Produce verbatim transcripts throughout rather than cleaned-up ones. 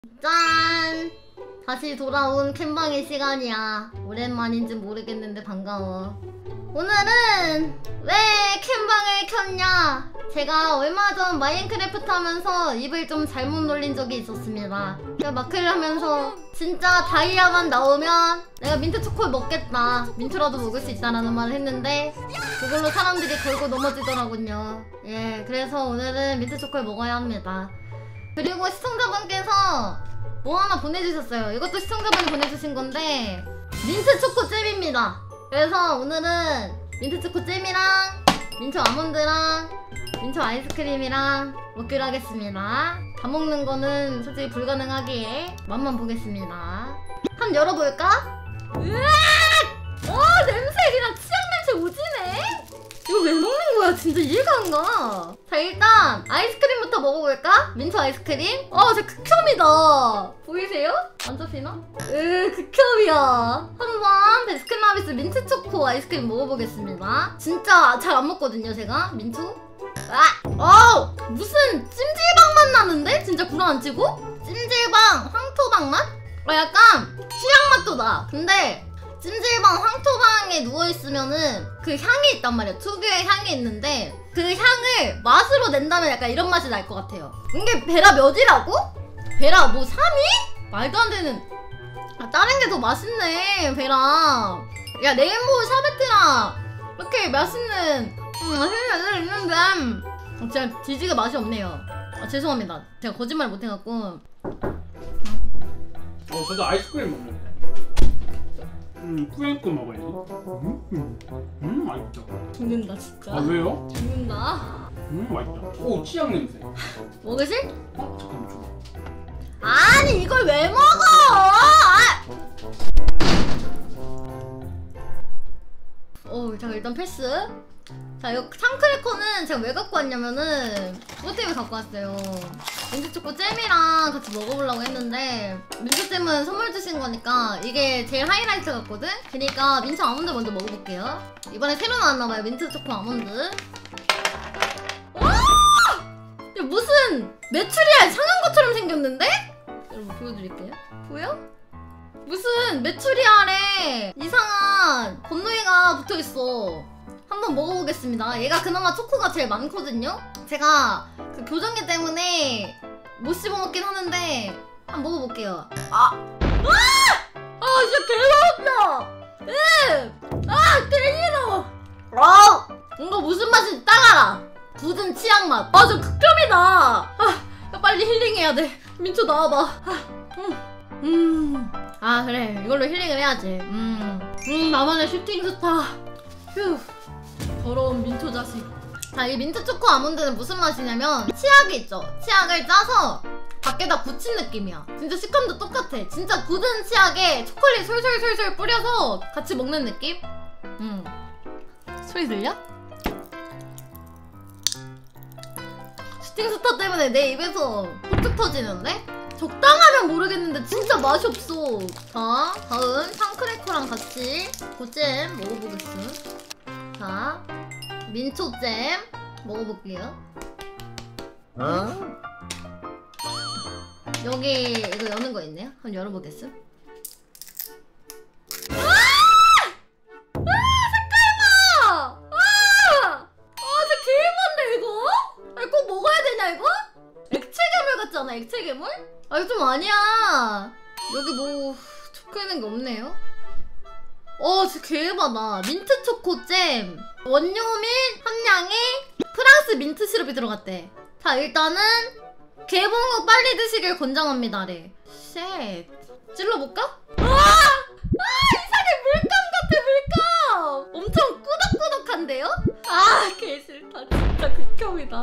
짠! 다시 돌아온 캠방의 시간이야. 오랜만인지 모르겠는데 반가워. 오늘은 왜 캠방을 켰냐? 제가 얼마 전 마인크래프트 하면서 입을 좀 잘못 놀린 적이 있었습니다. 제가 마크를 하면서 진짜 다이아만 나오면 내가 민트 초코를 먹겠다, 민트라도 먹을 수 있다라는 말을 했는데 그걸로 사람들이 걸고 넘어지더라군요. 예, 그래서 오늘은 민트 초코를 먹어야 합니다. 그리고 시청자분께서 뭐 하나 보내주셨어요. 이것도 시청자분이 보내주신 건데 민트 초코 잼입니다. 그래서 오늘은 민트 초코 잼이랑 민트 아몬드랑 민트 아이스크림이랑 먹기로 하겠습니다. 다 먹는 거는 솔직히 불가능하기에 맛만 보겠습니다. 한번 열어볼까? 으악! 어, 냄새 그냥 치약 냄새 오지네? 이거 왜 먹는 거야? 진짜 이해가 안 가. 자, 일단 아이스크림부터 먹어볼까? 민트 아이스크림? 어, 진짜 극혐이다. 보이세요? 안 잡히나? 으, 극혐이야. 한번 베스킨라빈스 민트 초코 아이스크림 먹어보겠습니다. 진짜 잘 안 먹거든요, 제가. 민트? 아! 어! 무슨 찜질방 맛 나는데? 진짜 구라 안 치고? 찜질방 황토방 맛? 어, 약간 치약 맛도 나. 근데 찜질방 황토방에 누워있으면은 그 향이 있단 말이야. 특유의 향이 있는데 그 향을 맛으로 낸다면 약간 이런 맛이 날 것 같아요. 이게 베라 몇이라고? 베라 뭐 삼 위? 말도 안 되는. 아, 다른 게 더 맛있네, 베라. 야, 레인보우 샤베트랑 이렇게 맛있는 음, 맛있는 애들 있는데 어, 진짜 뒤지게 맛이 없네요. 아, 죄송합니다. 제가 거짓말 못해갖고. 어, 저도 아이스크림 먹네. 음, 뿌연거 먹어야지. 음, 음, 음, 맛있다. 죽는다 진짜. 아, 왜요? 죽는다. 음, 맛있다. 오, 치약 냄새. 먹으실? 어, 잠깐만 줘. 아니, 이걸 왜 먹어? 아! 어, 자, 일단 패스. 자, 이거 상크래커는 제가 왜 갖고 왔냐면은 그것 때문에 갖고 왔어요. 민트초코 잼이랑 같이 먹어보려고 했는데 민트잼은 선물 주신 거니까 이게 제일 하이라이트 같거든? 그니까 민트 아몬드 먼저 먹어볼게요. 이번에 새로 나왔나봐요, 민트초코 아몬드. 와! 야, 무슨 메추리알 상한 것처럼 생겼는데? 여러분 보여드릴게요. 보여? 무슨 메추리알에 이상한 건더기가 붙어있어. 한번 먹어보겠습니다. 얘가 그나마 초코가 제일 많거든요? 제가 그 교정기 때문에 못 씹어먹긴 하는데 한번 먹어볼게요. 아! 아! 아, 진짜 개맛없다! 으! 아, 개싫어! 아! 뭔가 무슨 맛인지 딱 알아! 굳은 치약 맛. 아, 저 극혐이다! 아, 빨리 힐링해야 돼. 민초 나와봐. 아, 음. 음. 아, 그래. 이걸로 힐링을 해야지. 음. 음, 나만의 슈팅스타. 휴. 더러운 민초 자식. 자, 이 민트 초코 아몬드는 무슨 맛이냐면 치약이 있죠? 치약을 짜서 밖에다 굳힌 느낌이야. 진짜 식감도 똑같아. 진짜 굳은 치약에 초콜릿 솔솔솔솔 뿌려서 같이 먹는 느낌? 음. 소리 들려? 슈팅스타 때문에 내 입에서 폭죽 터지는데? 적당하면 모르겠는데 진짜 맛이 없어. 자, 다음 상크래커랑 같이 고잼 먹어보겠음. 자, 민초잼 먹어볼게요. 어? 여기 이거 여는 거 있네요. 한번 열어보겠음. 아! 아! 색깔 봐! 아! 아, 진짜 개일반데 이거? 아니, 꼭 먹어야 되냐 이거? 액체 괴물 같지 않아? 액체 괴물? 아, 이거 좀 아니야. 여기 뭐 적혀있는 게 없네요. 어, 진짜 개해바다. 민트 초코잼. 원료 및 함량에 프랑스 민트 시럽이 들어갔대. 자, 일단은 개봉 후 빨리 드시길 권장합니다래. 쉣. 찔러볼까? 아! 아, 이상해. 물감 같아, 물감. 엄청 꾸덕꾸덕한데요? 아, 개 싫다. 진짜 극혐이다.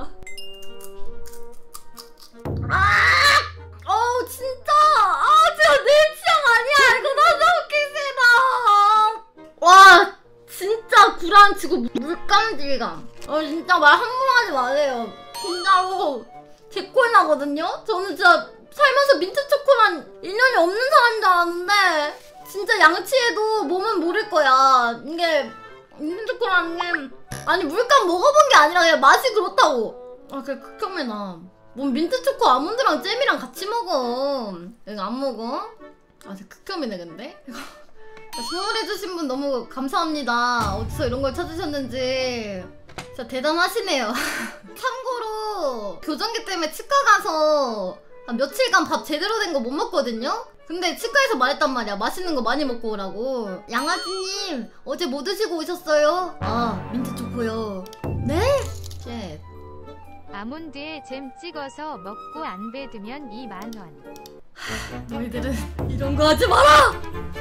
아! 어우, 진짜. 아, 진짜 내 취향 아니야. 이거 너무 웃기 싫어. 와, 진짜 구라치고 물감질감. 어, 진짜 말 함부로 하지 마세요. 진짜로 제 꼴 나거든요? 저는 진짜 살면서 민트 초코란 인연이 없는 사람인 줄 알았는데 진짜 양치해도 몸은 모를 거야. 이게 민트 초코라는 게 아니 물감 먹어본 게 아니라 그냥 맛이 그렇다고. 아, 그게 극혐해 나. 뭔 민트 초코 아몬드랑 잼이랑 같이 먹어. 이거 안 먹어? 아 진짜 극혐이네 근데. 선물해주신 분 너무 감사합니다. 어디서 이런 걸 찾으셨는지 진짜 대단하시네요. 참고로 교정기 때문에 치과 가서 한 며칠간 밥 제대로 된 거 못 먹거든요? 근데 치과에서 말했단 말이야. 맛있는 거 많이 먹고 오라고. 양아지님 어제 뭐 드시고 오셨어요? 아 민트 초코요. 네? 쉣. 아몬드에 잼 찍어서 먹고 안 배드면 이만 원. 너희들은 이런 거 하지 마라!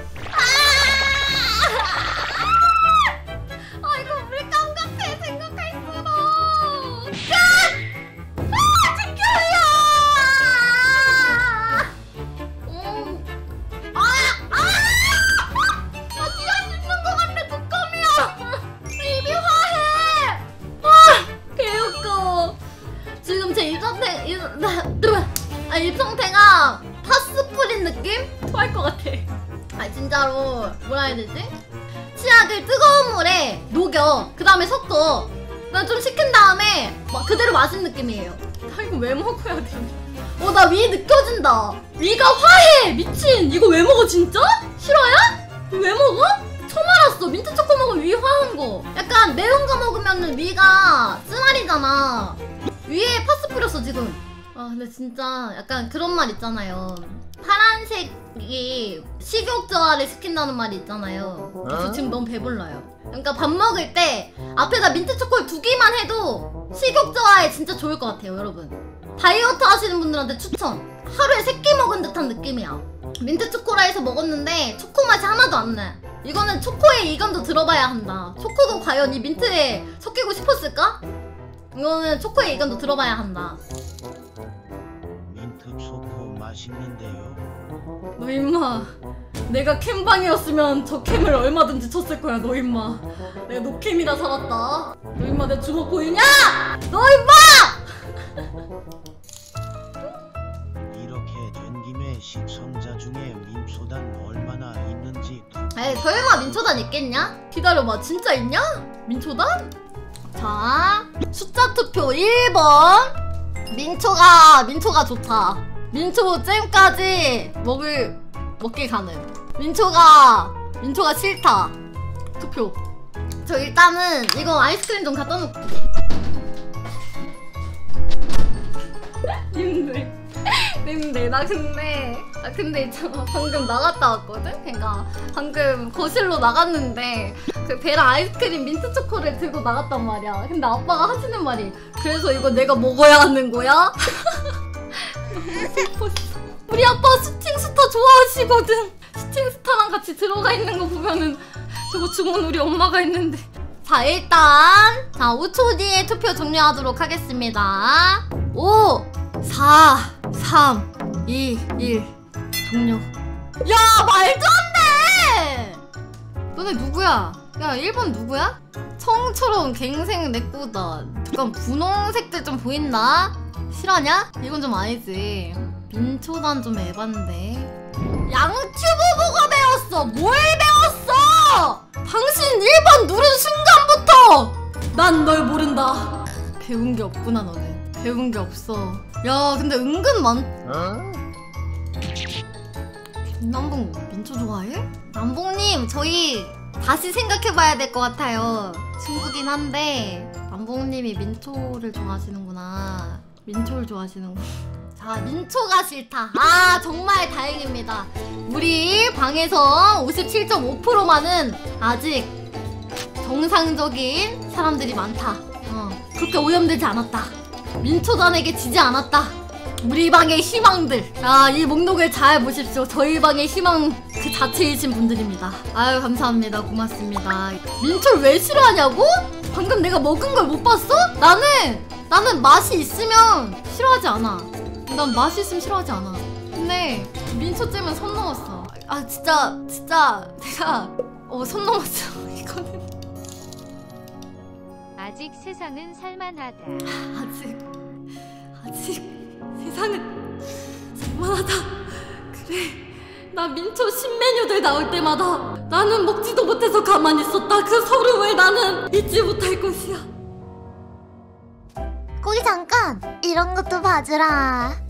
아 이거 물감 같아 생각할수록. 아 지켜요! 음. 아! 아! 아 뒤에 씹는 거 같네. 독감이야. 입이 화해. 아 개웃겨. 지금 제 입상태 입, 아 입상태가 파스프린 느낌? 토할 것 같아. 아 진짜로 뭐라 해야 되지? 치약을 뜨거운 물에 녹여 그 다음에 섞어. 난 좀 식힌 다음에 막 그대로 마신 느낌이에요. 아 이거 왜 먹어야 되냐. 어 나 위 느껴진다. 위가 화해. 미친. 이거 왜 먹어 진짜? 실화야? 이거 왜 먹어? 처음 알았어. 민트 초코 먹으면 위 화한 거. 약간 매운 거 먹으면 위가 쓰라리잖아. 위에 파스 뿌렸어 지금. 아 근데 진짜 약간 그런 말 있잖아요. 파란색이 식욕 저하를 시킨다는 말이 있잖아요. 저 지금 너무 배불러요. 그러니까 밥 먹을 때 앞에다 민트 초코를 두기만 해도 식욕 저하에 진짜 좋을 것 같아요 여러분. 다이어트 하시는 분들한테 추천. 하루에 세 끼 먹은 듯한 느낌이야. 민트 초코라 해서 먹었는데 초코 맛이 하나도 안 나. 이거는 초코의 이감도 들어봐야 한다. 초코도 과연 이 민트에 섞이고 싶었을까? 이거는 초코의 이감도 들어봐야 한다. 민트 초코 맛있는데요. 너 임마 내가 캠방이었으면 저 캠을 얼마든지 쳤을 거야. 너 임마 내가 노캠이라 살았다. 너 임마 내 주먹 보이냐? 너 임마! 이렇게 된 김에 시청자 중에 민초단 얼마나 있는지 에이 설마 민초단 있겠냐? 기다려봐 진짜 있냐? 민초단? 자 숫자 투표 일 번 민초가 민초가 좋다. 민초 잼까지 먹을 먹기 가능. 민초가 민초가 싫다. 투표. 저 일단은 이거 아이스크림 좀 갖다 놓고. 님들 님들 나 근데 나 근데 있잖아 방금 나갔다 왔거든? 그러니까 방금 거실로 나갔는데 그 베라 아이스크림 민트 초코를 들고 나갔단 말이야. 근데 아빠가 하시는 말이 그래서 이거 내가 먹어야 하는 거야? 너무 슬펐어. 우리 아빠 슈팅스타 좋아하시거든. 슈팅스타랑 같이 들어가 있는 거 보면은 저거 주문 우리 엄마가 했는데. 자 일단 자 오 초 뒤에 투표 종료하도록 하겠습니다. 오 사 삼 이 일 종료. 야 말도 안 돼! 너네 누구야? 야 일 번 누구야? 청처럼 갱생 내꾸다. 약간 분홍색들 좀 보인다? 실화냐? 이건 좀 아니지. 민초단 좀 에반데. 양튜브 보고 배웠어. 뭘 배웠어? 당신 일 번 누른 순간부터 난 널 모른다. 배운 게 없구나 너는. 배운 게 없어. 야 근데 은근 많... 어? 김남봉 민초 좋아해? 남봉님 저희 다시 생각해봐야 될 것 같아요. 친구긴 한데 남봉님이 민초를 좋아하시는구나. 민초를 좋아하시는구나. 자 민초가 싫다. 아 정말 다행입니다. 우리 방에서 오십칠 점 오 퍼센트만은 아직 정상적인 사람들이 많다. 어, 그렇게 오염되지 않았다. 민초단에게 지지 않았다. 우리 방의 희망들. 아, 이 목록을 잘 보십시오. 저희 방의 희망 그 자체이신 분들입니다. 아유 감사합니다. 고맙습니다. 민초를 왜 싫어하냐고? 방금 내가 먹은 걸 못 봤어? 나는 나는 맛이 있으면 싫어하지 않아. 난 맛이 있으면 싫어하지 않아. 근데 민초잼은 선 넘었어. 아 진짜 진짜 내가 어 선 넘었어. 이거는 아직 세상은 살만하다. 아직 아직 세상은 살만하다. 그래 나 민초 신메뉴들 나올 때마다 나는 먹지도 못해서 가만히 있었다. 그 서름을 나는 잊지 못할 것이야. 거기 잠깐 이런 것도 봐주라.